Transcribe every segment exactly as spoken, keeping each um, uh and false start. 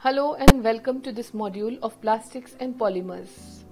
Hello and welcome to this module of plastics and polymers.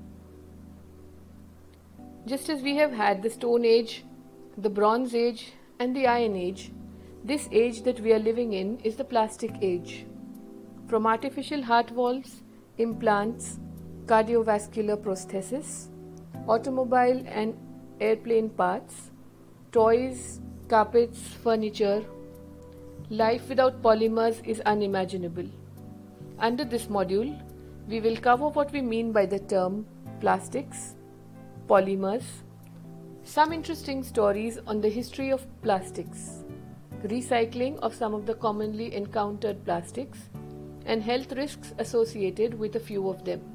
Just as we have had the Stone Age, the Bronze Age and the Iron Age, this age that we are living in is the plastic age. From artificial heart valves, implants, cardiovascular prosthesis, automobile and airplane parts, toys, carpets, furniture, life without polymers is unimaginable. Under this module, we will cover what we mean by the term plastics, polymers, some interesting stories on the history of plastics, recycling of some of the commonly encountered plastics, and health risks associated with a few of them.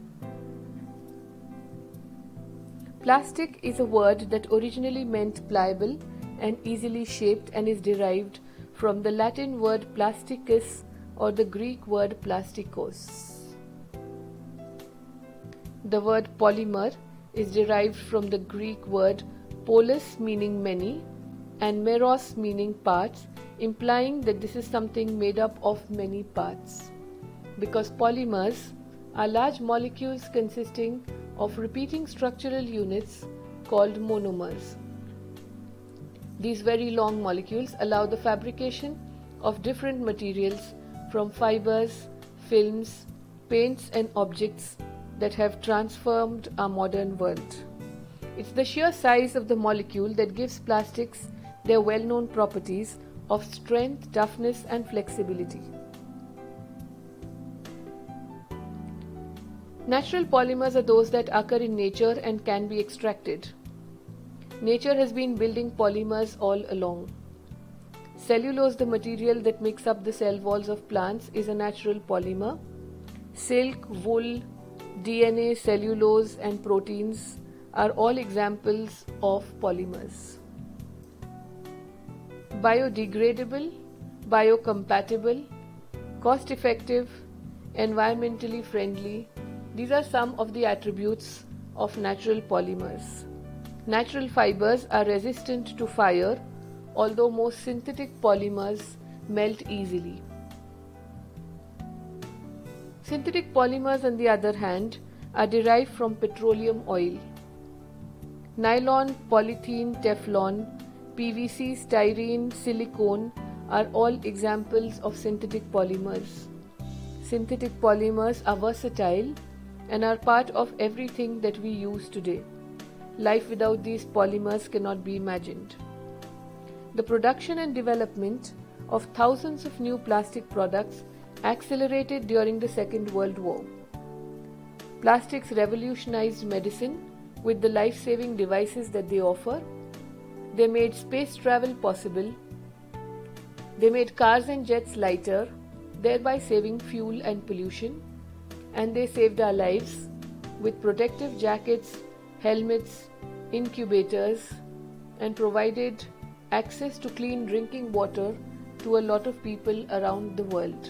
Plastic is a word that originally meant pliable and easily shaped and is derived from the Latin word plasticus or the Greek word plastikos. The word polymer is derived from the Greek word polis, meaning many, and meros, meaning parts, implying that this is something made up of many parts. Because polymers are large molecules consisting of repeating structural units called monomers. These very long molecules allow the fabrication of different materials from fibers, films, paints and objects that have transformed our modern world. It's the sheer size of the molecule that gives plastics their well-known properties of strength, toughness and flexibility. Natural polymers are those that occur in nature and can be extracted. Nature has been building polymers all along. Cellulose, the material that makes up the cell walls of plants, is a natural polymer. Silk, wool, D N A, cellulose and proteins are all examples of polymers. Biodegradable, biocompatible, cost-effective, environmentally friendly, these are some of the attributes of natural polymers. Natural fibers are resistant to fire, although most synthetic polymers melt easily. Synthetic polymers, on the other hand, are derived from petroleum oil. Nylon, polythene, Teflon, P V C, styrene, silicone are all examples of synthetic polymers. Synthetic polymers are versatile and are part of everything that we use today. Life without these polymers cannot be imagined. The production and development of thousands of new plastic products accelerated during the Second World War. Plastics revolutionized medicine with the life-saving devices that they offer. They made space travel possible. They made cars and jets lighter, thereby saving fuel and pollution. And they saved our lives with protective jackets, helmets, incubators, and provided access to clean drinking water to a lot of people around the world.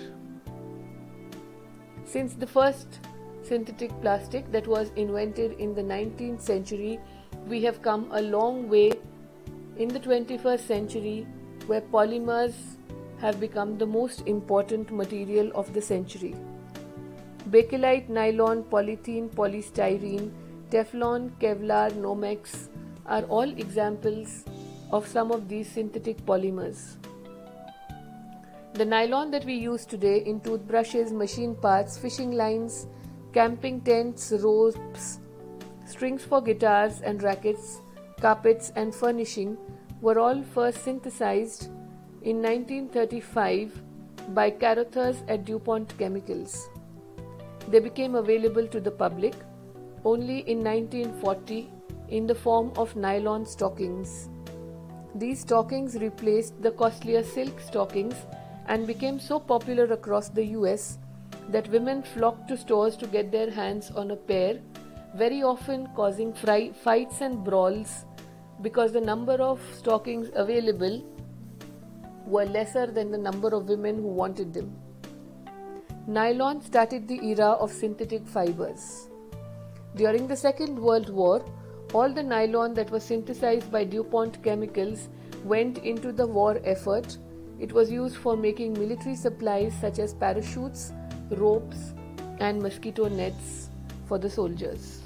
Since the first synthetic plastic that was invented in the nineteenth century, we have come a long way in the twenty-first century, where polymers have become the most important material of the century. Bakelite, nylon, polythene, polystyrene, Teflon, Kevlar, Nomex are all examples of some of these synthetic polymers. The nylon that we use today in toothbrushes, machine parts, fishing lines, camping tents, ropes, strings for guitars and rackets, carpets and furnishing were all first synthesized in nineteen thirty-five by Carothers at DuPont Chemicals. They became available to the public only in nineteen forty in the form of nylon stockings. These stockings replaced the costlier silk stockings and became so popular across the U S that women flocked to stores to get their hands on a pair, very often causing fri- fights and brawls because the number of stockings available were lesser than the number of women who wanted them. Nylon started the era of synthetic fibers. During the Second World War, all the nylon that was synthesized by DuPont Chemicals went into the war effort. It was used for making military supplies such as parachutes, ropes, and mosquito nets for the soldiers.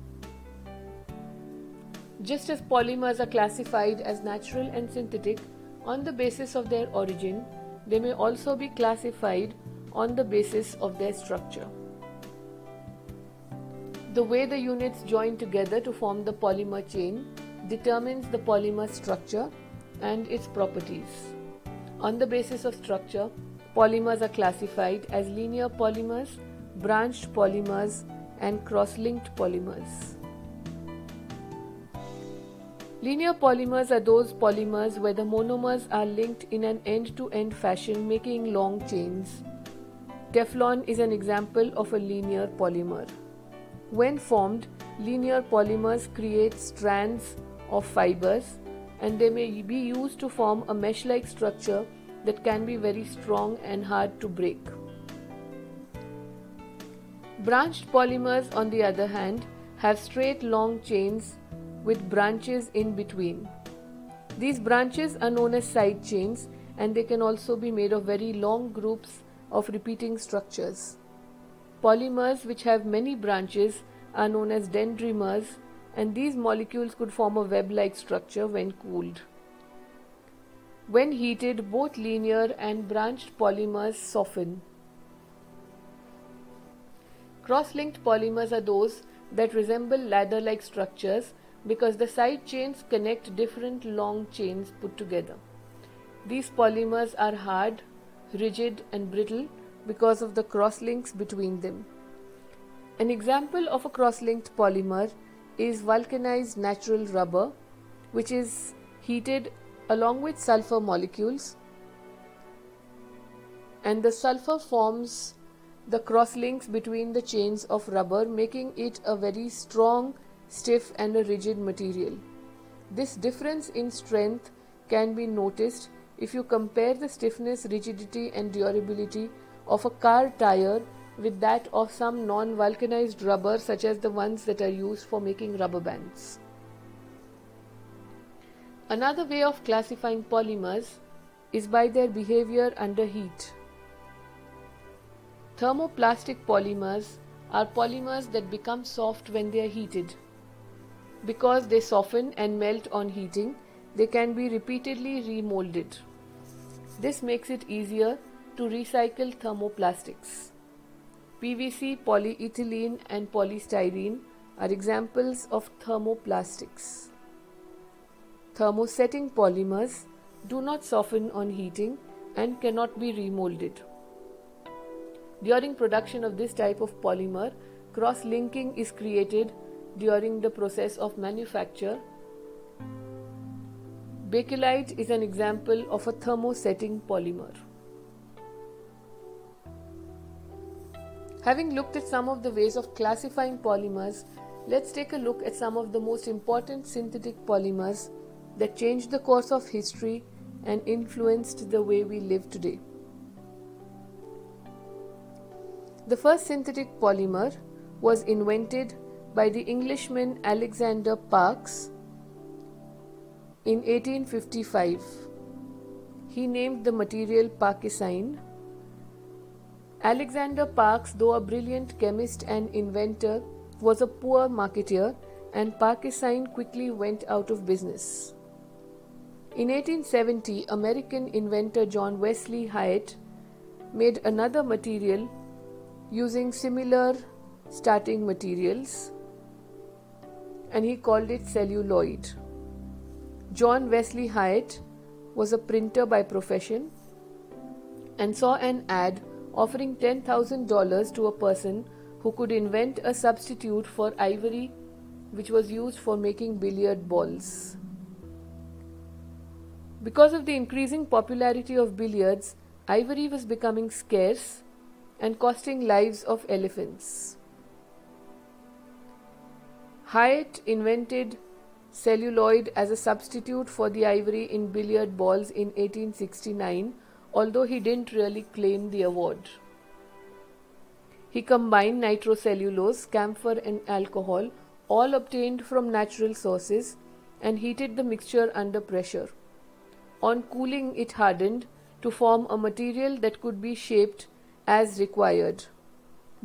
Just as polymers are classified as natural and synthetic on the basis of their origin, they may also be classified on the basis of their structure. The way the units join together to form the polymer chain determines the polymer structure and its properties. On the basis of structure, polymers are classified as linear polymers, branched polymers, and cross-linked polymers. Linear polymers are those polymers where the monomers are linked in an end-to-end fashion, making long chains. Teflon is an example of a linear polymer. When formed, linear polymers create strands of fibers, and they may be used to form a mesh-like structure that can be very strong and hard to break. Branched polymers, on the other hand, have straight long chains with branches in between. These branches are known as side chains, and they can also be made of very long groups of repeating structures. Polymers which have many branches are known as dendrimers, and these molecules could form a web-like structure when cooled. When heated, both linear and branched polymers soften. Cross-linked polymers are those that resemble ladder-like structures because the side chains connect different long chains put together. These polymers are hard, rigid, and brittle because of the cross-links between them. An example of a cross-linked polymer is vulcanized natural rubber, which is heated along with sulfur molecules, and the sulfur forms the cross-links between the chains of rubber, making it a very strong, stiff, and a rigid material. This difference in strength can be noticed if you compare the stiffness, rigidity, and durability of a car tire with that of some non-vulcanized rubber, such as the ones that are used for making rubber bands. Another way of classifying polymers is by their behavior under heat. Thermoplastic polymers are polymers that become soft when they are heated. Because they soften and melt on heating, they can be repeatedly remolded. This makes it easier to recycle thermoplastics. P V C, polyethylene, and polystyrene are examples of thermoplastics. Thermosetting polymers do not soften on heating and cannot be remolded. During production of this type of polymer, cross-linking is created during the process of manufacture. Bakelite is an example of a thermosetting polymer. Having looked at some of the ways of classifying polymers, let's take a look at some of the most important synthetic polymers that changed the course of history and influenced the way we live today. The first synthetic polymer was invented by the Englishman Alexander Parkes in eighteen fifty-five. He named the material Parkesine. Alexander Parkes, though a brilliant chemist and inventor, was a poor marketeer, and Parkesine quickly went out of business. In eighteen seventy, American inventor John Wesley Hyatt made another material using similar starting materials, and he called it celluloid. John Wesley Hyatt was a printer by profession and saw an ad offering ten thousand dollars to a person who could invent a substitute for ivory, which was used for making billiard balls. Because of the increasing popularity of billiards, ivory was becoming scarce and costing lives of elephants. Hyatt invented celluloid as a substitute for the ivory in billiard balls in eighteen sixty-nine, although he didn't really claim the award. He combined nitrocellulose, camphor, and alcohol, all obtained from natural sources, and heated the mixture under pressure. On cooling, it hardened to form a material that could be shaped as required.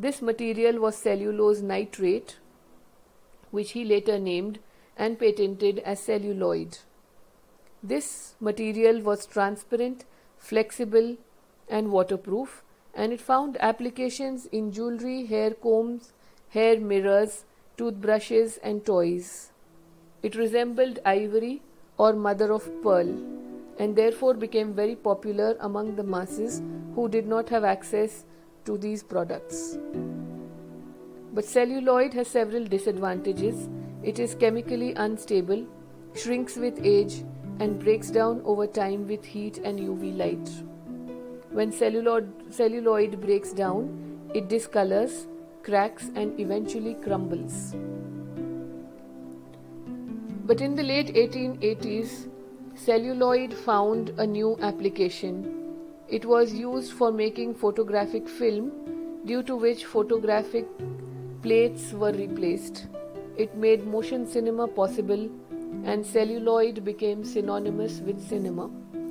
This material was cellulose nitrate, which he later named and patented as celluloid. This material was transparent, flexible, and waterproof, and it found applications in jewelry, hair combs, hair mirrors, toothbrushes, and toys. It resembled ivory or mother of pearl, and therefore became very popular among the masses who did not have access to these products. But celluloid has several disadvantages. It is chemically unstable, shrinks with age, and breaks down over time with heat and U V light. When celluloid, celluloid breaks down, it discolors, cracks, and eventually crumbles. But in the late eighteen eighties, celluloid found a new application. It was used for making photographic film, due to which photographic plates were replaced. It made motion cinema possible, and celluloid became synonymous with cinema.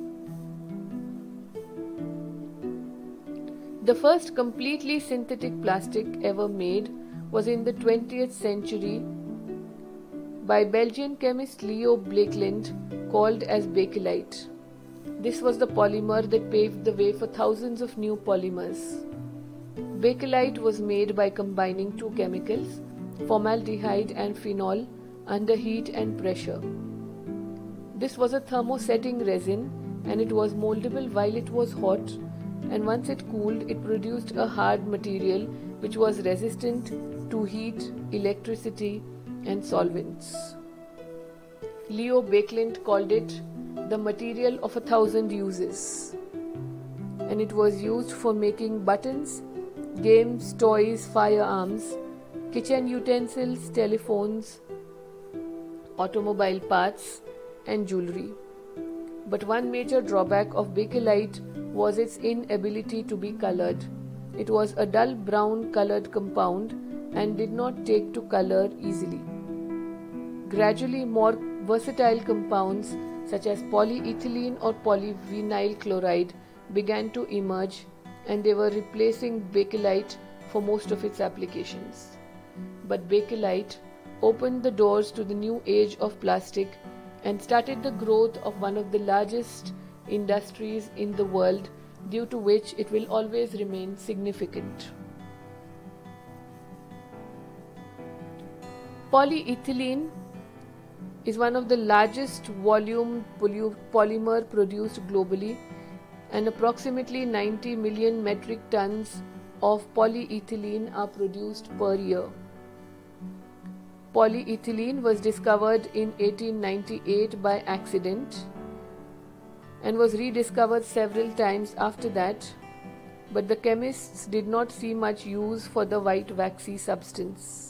The first completely synthetic plastic ever made was in the twentieth century by Belgian chemist Leo Baekeland, called as Bakelite. This was the polymer that paved the way for thousands of new polymers. Bakelite was made by combining two chemicals, formaldehyde and phenol, under heat and pressure. This was a thermosetting resin, and it was moldable while it was hot, and once it cooled, it produced a hard material which was resistant to heat, electricity, and solvents. Leo Baekeland called it the material of a thousand uses, and it was used for making buttons, games, toys, firearms, kitchen utensils, telephones, automobile parts, and jewelry. But one major drawback of Bakelite was its inability to be colored. It was a dull brown colored compound and did not take to color easily. Gradually, more versatile compounds such as polyethylene or polyvinyl chloride began to emerge, and they were replacing Bakelite for most of its applications. But Bakelite opened the doors to the new age of plastic and started the growth of one of the largest industries in the world, due to which it will always remain significant. Polyethylene is one of the largest volume polymer produced globally, and approximately ninety million metric tons of polyethylene are produced per year. Polyethylene was discovered in eighteen ninety-eight by accident and was rediscovered several times after that, but the chemists did not see much use for the white waxy substance.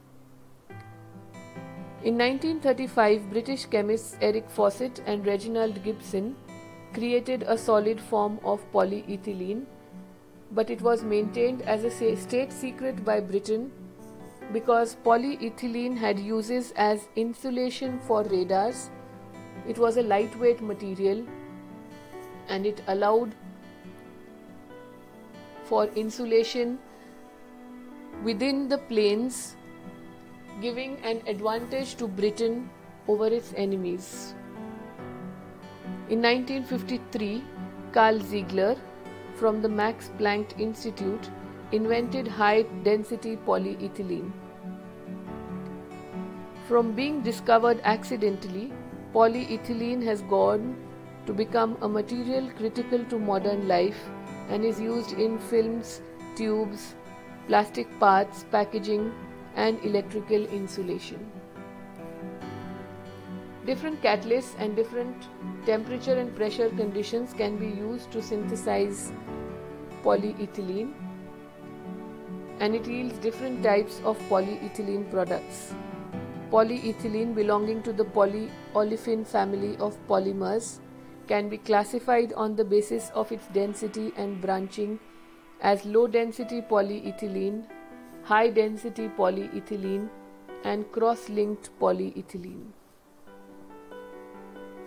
In nineteen thirty-five, British chemists Eric Fawcett and Reginald Gibson created a solid form of polyethylene, but it was maintained as a state secret by Britain because polyethylene had uses as insulation for radars. It was a lightweight material, and it allowed for insulation within the planes, giving an advantage to Britain over its enemies. In nineteen fifty-three, Carl Ziegler from the Max Planck Institute invented high-density polyethylene. From being discovered accidentally, polyethylene has gone to become a material critical to modern life and is used in films, tubes, plastic parts, packaging, and electrical insulation. Different catalysts and different temperature and pressure conditions can be used to synthesize polyethylene, and it yields different types of polyethylene products. Polyethylene, belonging to the polyolefin family of polymers, can be classified on the basis of its density and branching as low-density polyethylene, high-density polyethylene, and cross-linked polyethylene.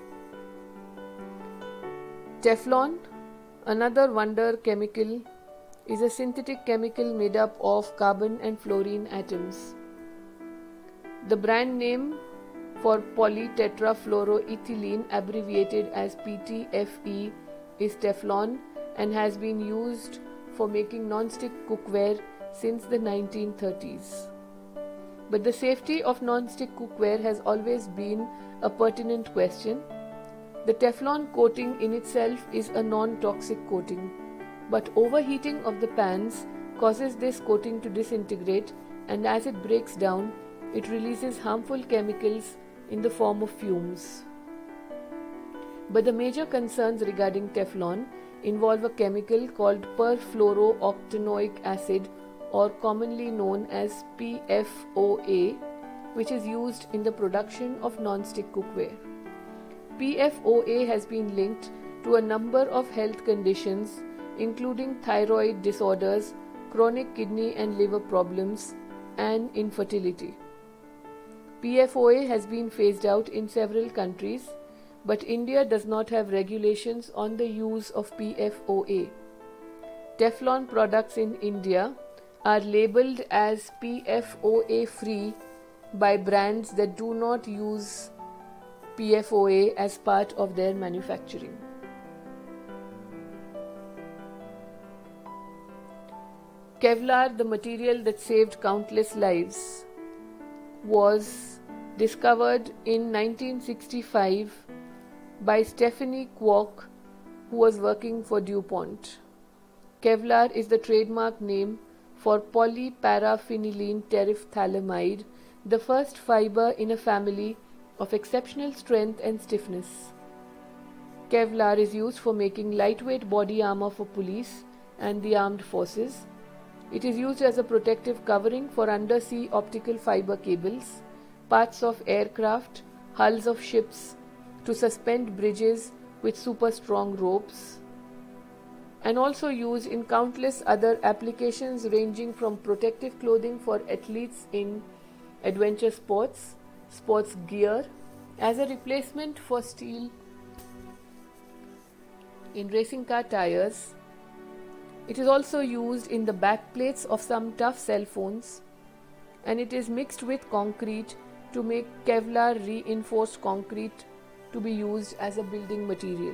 Teflon, another wonder chemical is a synthetic chemical made up of carbon and fluorine atoms. The brand name for polytetrafluoroethylene, abbreviated as P T F E, is Teflon and has been used for making non-stick cookware since the nineteen thirties. But the safety of non-stick cookware has always been a pertinent question. The Teflon coating in itself is a non-toxic coating, but overheating of the pans causes this coating to disintegrate, and as it breaks down, it releases harmful chemicals in the form of fumes. But the major concerns regarding Teflon involve a chemical called perfluorooctanoic acid, or commonly known as P F O A, which is used in the production of non-stick cookware. P F O A has been linked to a number of health conditions, including thyroid disorders, chronic kidney and liver problems, and infertility. P F O A has been phased out in several countries, but India does not have regulations on the use of P F O A. Teflon products in India are labeled as P F O A free by brands that do not use P F O A as part of their manufacturing. Kevlar, the material that saved countless lives, was discovered in nineteen sixty-five by Stephanie Kwok, who was working for DuPont. Kevlar is the trademark name for polyparaphenylene terephthalamide, the first fiber in a family of exceptional strength and stiffness. Kevlar is used for making lightweight body armor for police and the armed forces. It is used as a protective covering for undersea optical fiber cables, parts of aircraft, hulls of ships, to suspend bridges with super strong ropes, and also used in countless other applications ranging from protective clothing for athletes in adventure sports, sports gear, as a replacement for steel in racing car tires. It is also used in the backplates of some tough cell phones, and it is mixed with concrete to make Kevlar reinforced concrete to be used as a building material.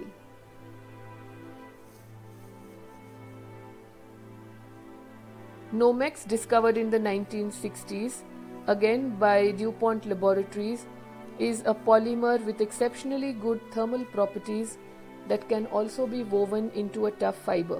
Nomex, discovered in the nineteen sixties, again by DuPont Laboratories, is a polymer with exceptionally good thermal properties that can also be woven into a tough fiber.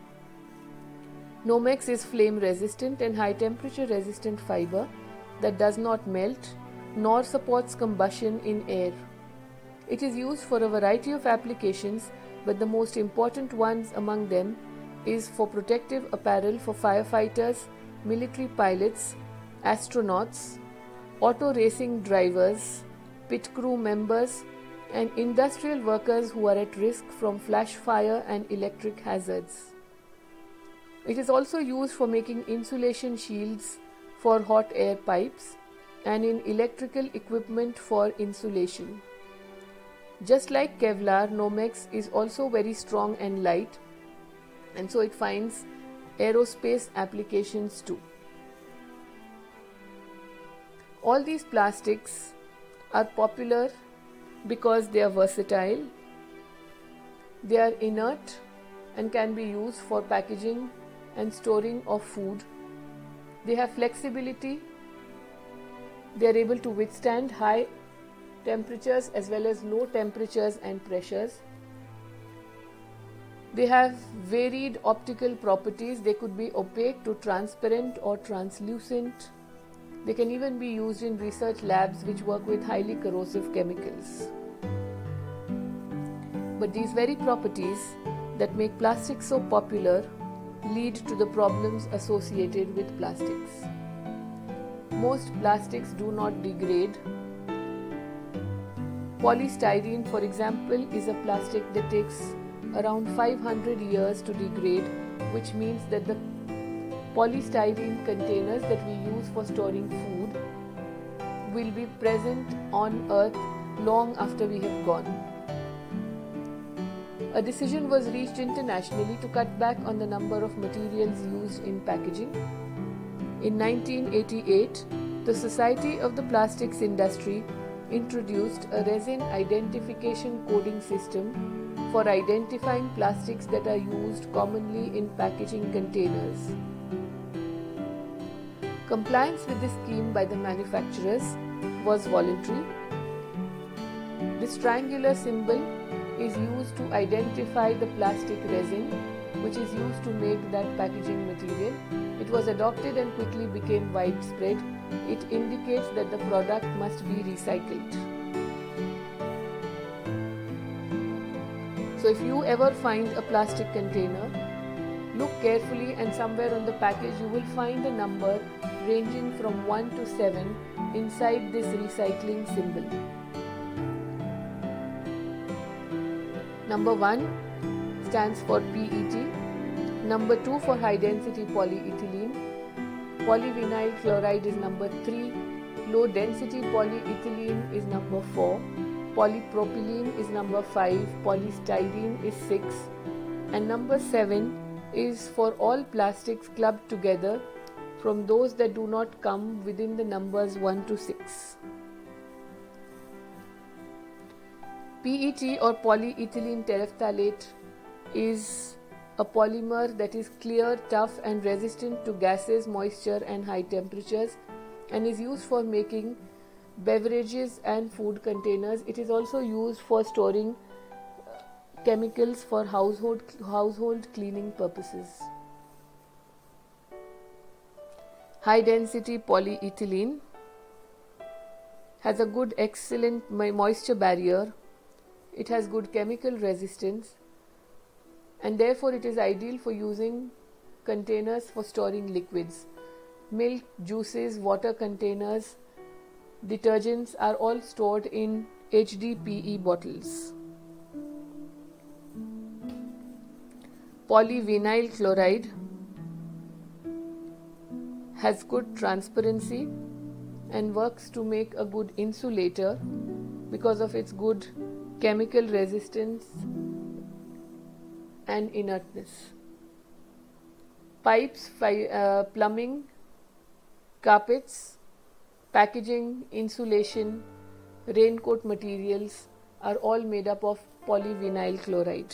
Nomex is flame resistant and high temperature resistant fiber that does not melt nor supports combustion in air. It is used for a variety of applications, but the most important ones among them is for protective apparel for firefighters, military pilots, astronauts, auto racing drivers, pit crew members, and industrial workers who are at risk from flash fire and electric hazards. It is also used for making insulation shields for hot air pipes and in electrical equipment for insulation. Just like Kevlar, Nomex is also very strong and light, and so it finds aerospace applications too. All these plastics are popular because they are versatile, they are inert and can be used for packaging and storing of food. They have flexibility, they are able to withstand high temperatures as well as low temperatures and pressures. They have varied optical properties. They could be opaque to transparent or translucent. They can even be used in research labs which work with highly corrosive chemicals. But these very properties that make plastics so popular lead to the problems associated with plastics. Most plastics do not degrade. Polystyrene, for example, is a plastic that takes around five hundred years to degrade, which means that the polystyrene containers that we use for storing food will be present on Earth long after we have gone. a decision was reached internationally to cut back on the number of materials used in packaging. In nineteen eighty-eight, the Society of the Plastics Industry introduced a resin identification coding system for identifying plastics that are used commonly in packaging containers. Compliance with this scheme by the manufacturers was voluntary. This triangular symbol is used to identify the plastic resin which is used to make that packaging material. It was adopted and quickly became widespread. It indicates that the product must be recycled. So if you ever find a plastic container, look carefully, and somewhere on the package you will find a number ranging from one to seven inside this recycling symbol. Number one stands for P E T, number two for high density polyethylene, polyvinyl chloride is number three, low density polyethylene is number four, polypropylene is number five, polystyrene is six, and number seven is for all plastics clubbed together from those that do not come within the numbers one to six. P E T or polyethylene terephthalate is a polymer that is clear, tough and resistant to gases, moisture and high temperatures, and is used for making beverages and food containers. It is also used for storing chemicals for household household cleaning purposes. High density polyethylene has a good excellent moisture barrier. It has good chemical resistance, and therefore it is ideal for using containers for storing liquids. Milk, juices, water containers, detergents are all stored in H D P E bottles. Polyvinyl chloride has good transparency and works to make a good insulator because of its good chemical resistance and inertness. Pipes, uh, plumbing, carpets, packaging, insulation, raincoat materials are all made up of polyvinyl chloride.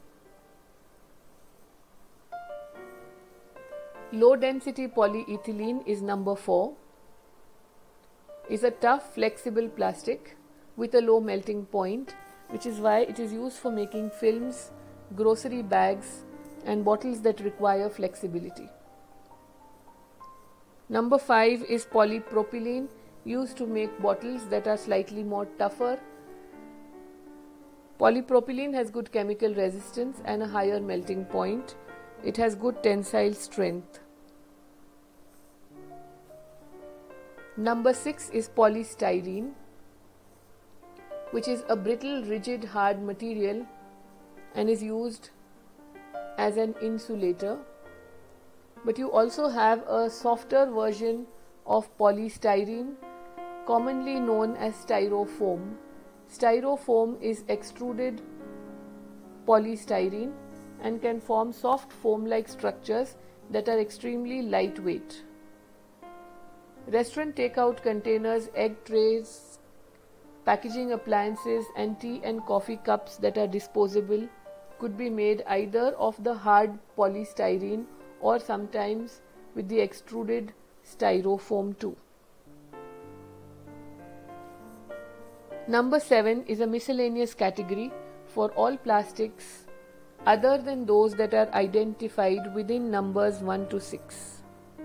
Low density polyethylene is number four. Is a tough, flexible plastic with a low melting point, which is why it is used for making films, grocery bags and bottles that require flexibility. Number five is polypropylene, used to make bottles that are slightly more tougher. Polypropylene has good chemical resistance and a higher melting point. It has good tensile strength. Number six is polystyrene, which is a brittle, rigid, hard material and is used as an insulator. But you also have a softer version of polystyrene, commonly known as styrofoam. Styrofoam is extruded polystyrene and can form soft foam-like structures that are extremely lightweight. Restaurant takeout containers, egg trays, packaging appliances and tea and coffee cups that are disposable could be made either of the hard polystyrene or sometimes with the extruded styrofoam too. Number seven is a miscellaneous category for all plastics other than those that are identified within numbers one to six.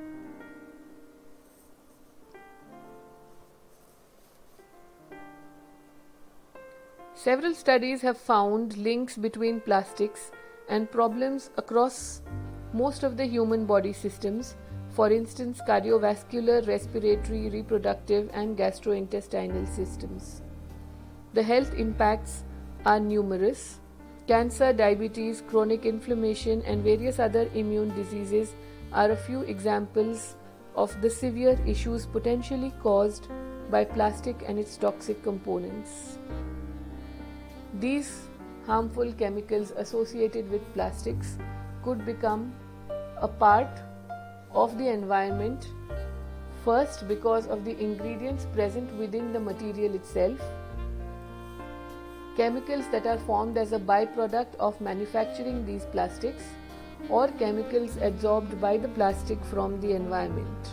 Several studies have found links between plastics and problems across most of the human body systems, for instance cardiovascular, respiratory, reproductive and gastrointestinal systems. The health impacts are numerous. Cancer, diabetes, chronic inflammation and various other immune diseases are a few examples of the severe issues potentially caused by plastic and its toxic components. These harmful chemicals associated with plastics could become a part of the environment, first because of the ingredients present within the material itself, chemicals that are formed as a byproduct of manufacturing these plastics, or chemicals absorbed by the plastic from the environment.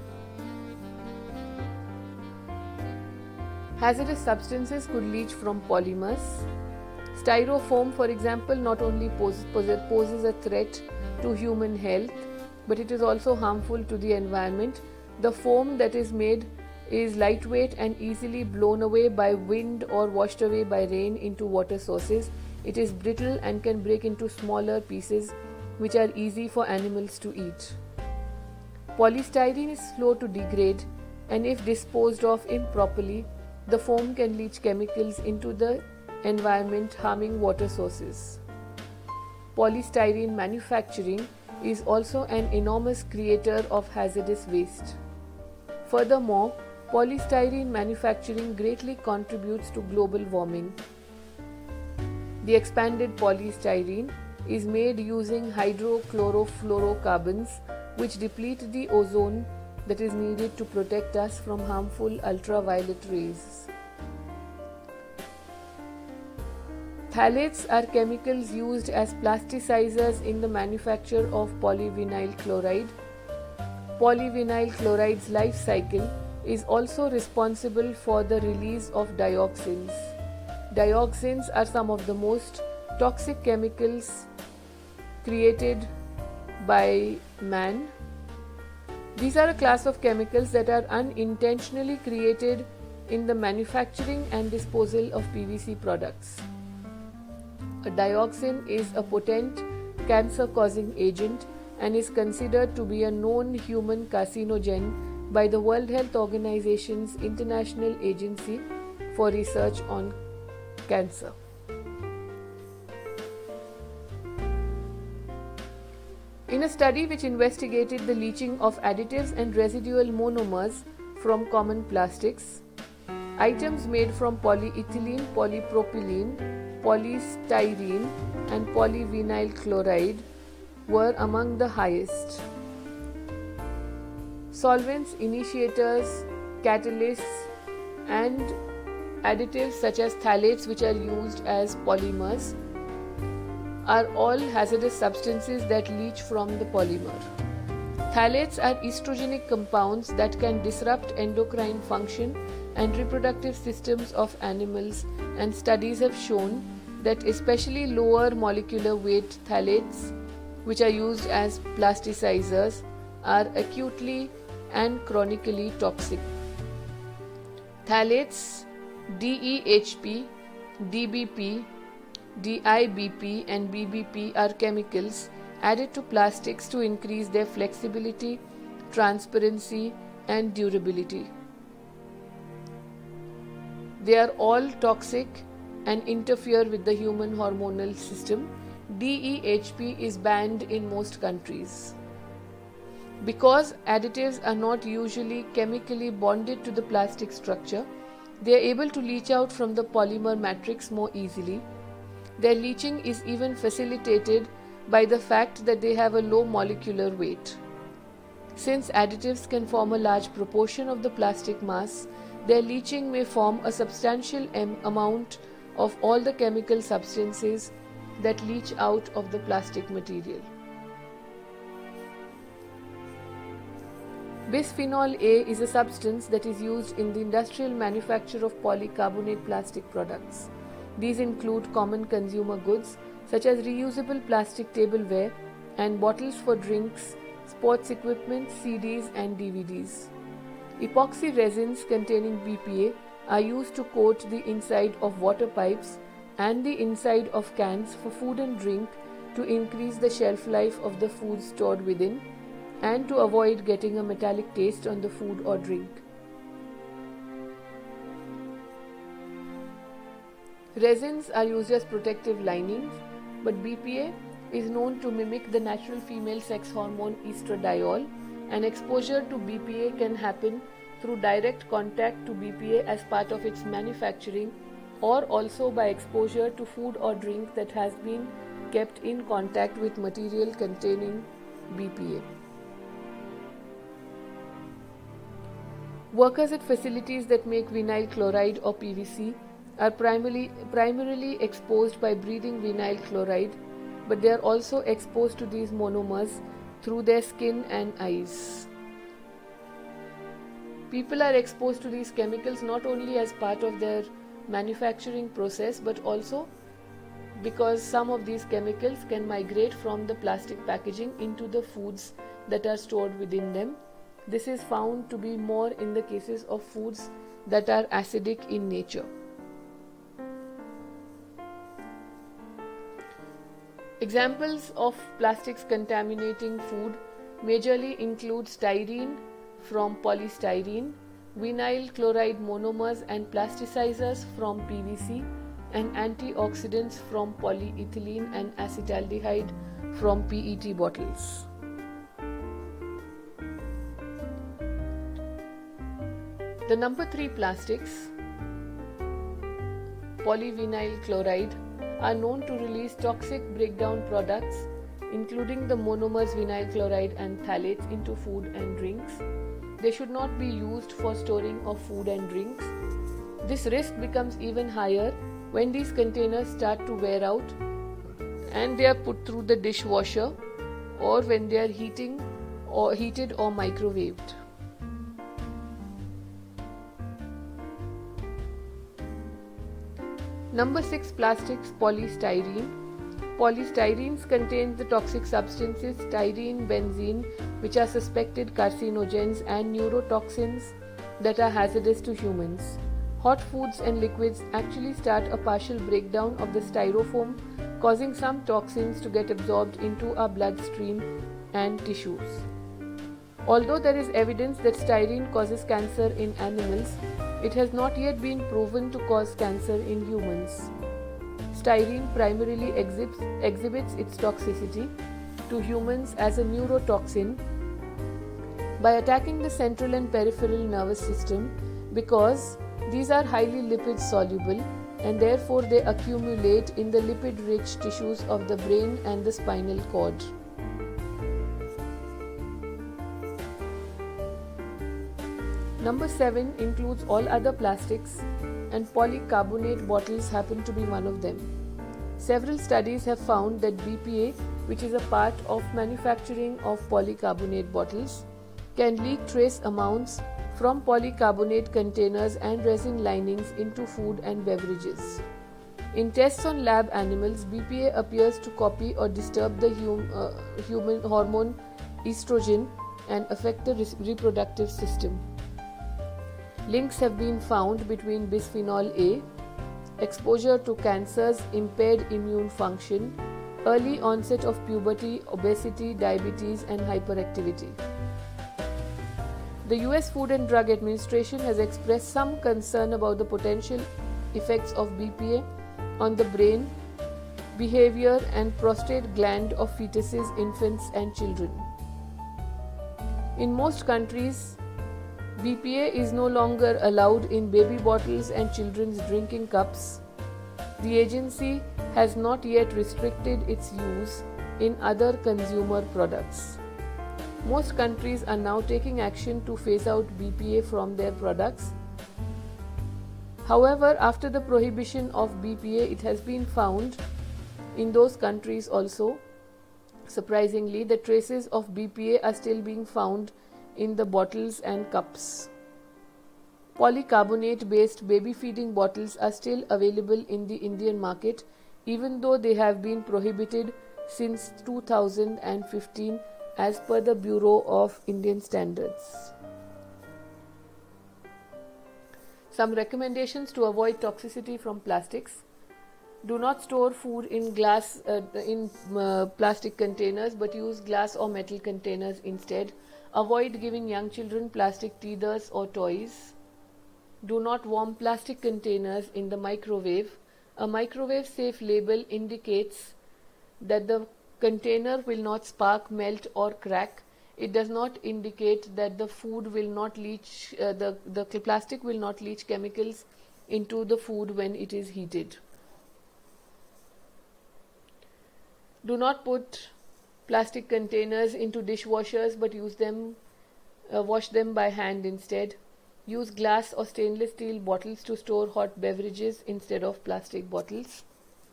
Hazardous substances could leach from polymers. Styrofoam, for example, not only poses, poses a threat to human health, but it is also harmful to the environment. The foam that is made is lightweight and easily blown away by wind or washed away by rain into water sources. It is brittle and can break into smaller pieces which are easy for animals to eat. Polystyrene is slow to degrade, and if disposed of improperly, the foam can leach chemicals into the environment, harming water sources. Polystyrene manufacturing is also an enormous creator of hazardous waste. Furthermore, polystyrene manufacturing greatly contributes to global warming. The expanded polystyrene is made using hydrochlorofluorocarbons, which deplete the ozone that is needed to protect us from harmful ultraviolet rays. Phthalates are chemicals used as plasticizers in the manufacture of polyvinyl chloride. Polyvinyl chloride's life cycle is also responsible for the release of dioxins. Dioxins are some of the most toxic chemicals created by man. These are a class of chemicals that are unintentionally created in the manufacturing and disposal of P V C products. A dioxin is a potent cancer-causing agent and is considered to be a known human carcinogen by the World Health Organization's International Agency for Research on Cancer. In a study which investigated the leaching of additives and residual monomers from common plastics, items made from polyethylene, polypropylene, polystyrene and polyvinyl chloride were among the highest. Solvents, initiators, catalysts and additives such as phthalates, which are used as polymers, are all hazardous substances that leach from the polymer. Phthalates are estrogenic compounds that can disrupt endocrine function and reproductive systems of animals, and studies have shown that especially lower molecular weight phthalates, which are used as plasticizers, are acutely and chronically toxic. Phthalates, D E H P, D B P, D I B P and B B P are chemicals added to plastics to increase their flexibility, transparency and durability. They are all toxic and interfere with the human hormonal system. D E H P is banned in most countries. Because additives are not usually chemically bonded to the plastic structure, they are able to leach out from the polymer matrix more easily. Their leaching is even facilitated by the fact that they have a low molecular weight. Since additives can form a large proportion of the plastic mass, their leaching may form a substantial amount of all the chemical substances that leach out of the plastic material. Bisphenol A is a substance that is used in the industrial manufacture of polycarbonate plastic products. These include common consumer goods such as reusable plastic tableware and bottles for drinks, sports equipment, C Ds and D V Ds. Epoxy resins containing B P A are used to coat the inside of water pipes and the inside of cans for food and drink to increase the shelf life of the food stored within and to avoid getting a metallic taste on the food or drink. Resins are used as protective linings, but B P A is known to mimic the natural female sex hormone estradiol, and exposure to B P A can happen through direct contact to B P A as part of its manufacturing or also by exposure to food or drink that has been kept in contact with material containing B P A. Workers at facilities that make vinyl chloride or P V C are primarily, primarily exposed by breathing vinyl chloride, but they are also exposed to these monomers through their skin and eyes. People are exposed to these chemicals not only as part of their manufacturing process, but also because some of these chemicals can migrate from the plastic packaging into the foods that are stored within them. This is found to be more in the cases of foods that are acidic in nature. Examples of plastics contaminating food majorly include styrene from polystyrene, vinyl chloride monomers and plasticizers from P V C, and antioxidants from polyethylene and acetaldehyde from P E T bottles. The number three plastics, polyvinyl chloride, are known to release toxic breakdown products, including the monomers vinyl chloride and phthalates, into food and drinks. They should not be used for storing of food and drinks. This risk becomes even higher when these containers start to wear out and they are put through the dishwasher, or when they are heating or heated or microwaved. Number six plastics, polystyrene. Polystyrenes contain the toxic substances styrene, benzene, which are suspected carcinogens and neurotoxins that are hazardous to humans. Hot foods and liquids actually start a partial breakdown of the styrofoam, causing some toxins to get absorbed into our bloodstream and tissues. Although there is evidence that styrene causes cancer in animals, it has not yet been proven to cause cancer in humans. Styrene primarily exhibits, exhibits its toxicity to humans as a neurotoxin by attacking the central and peripheral nervous system, because these are highly lipid soluble and therefore they accumulate in the lipid rich tissues of the brain and the spinal cord. Number seven includes all other plastics, and polycarbonate bottles happen to be one of them. Several studies have found that B P A, which is a part of manufacturing of polycarbonate bottles, can leak trace amounts from polycarbonate containers and resin linings into food and beverages. In tests on lab animals, B P A appears to copy or disturb the hum, uh, human hormone estrogen and affect the re- reproductive system. Links have been found between bisphenol A, exposure to cancers, impaired immune function, early onset of puberty, obesity, diabetes, and hyperactivity. The U S Food and Drug Administration has expressed some concern about the potential effects of B P A on the brain, behavior, and prostate gland of fetuses, infants, and children. In most countries, B P A is no longer allowed in baby bottles and children's drinking cups. The agency has not yet restricted its use in other consumer products. Most countries are now taking action to phase out B P A from their products. However, after the prohibition of B P A, it has been found in those countries also, surprisingly, that traces of B P A are still being found in the bottles and cups. Polycarbonate based baby feeding bottles are still available in the Indian market, even though they have been prohibited since two thousand fifteen as per the Bureau of Indian Standards. Some recommendations to avoid toxicity from plastics. Do not store food in glass uh, in uh, plastic containers, but use glass or metal containers instead. Avoid giving young children plastic teethers or toys. Do not warm plastic containers in the microwave. A microwave safe label indicates that the container will not spark, melt, or crack. It does not indicate that the food will not leach, uh, the, the plastic will not leach chemicals into the food when it is heated. Do not put plastic containers into dishwashers, but use them, uh, wash them by hand instead. Use glass or stainless steel bottles to store hot beverages instead of plastic bottles.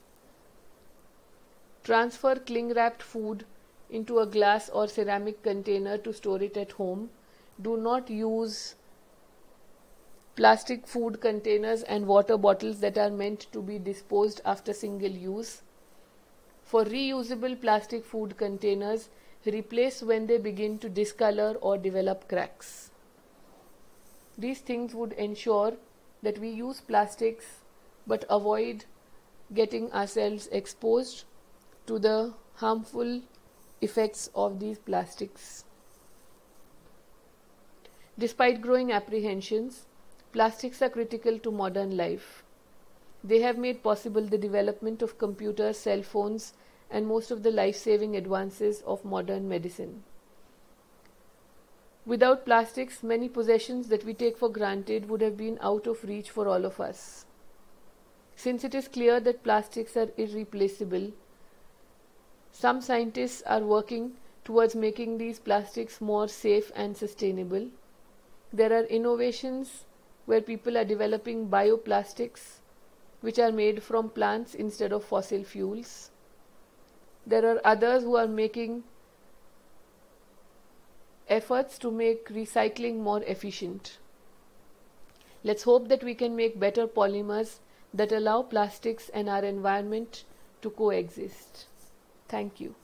Transfer cling wrapped food into a glass or ceramic container to store it at home. Do not use plastic food containers and water bottles that are meant to be disposed after single use. For reusable plastic food containers, replace when they begin to discolor or develop cracks. These things would ensure that we use plastics but avoid getting ourselves exposed to the harmful effects of these plastics. Despite growing apprehensions, plastics are critical to modern life. They have made possible the development of computers, cell phones, and most of the life-saving advances of modern medicine. Without plastics, many possessions that we take for granted would have been out of reach for all of us. Since it is clear that plastics are irreplaceable, some scientists are working towards making these plastics more safe and sustainable. There are innovations where people are developing bioplastics, which are made from plants instead of fossil fuels. There are others who are making efforts to make recycling more efficient. Let's hope that we can make better polymers that allow plastics and our environment to coexist. Thank you.